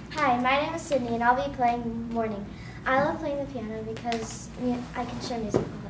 Hi, my name is Sydney and I'll be playing Morning. I love playing the piano because I can share music all the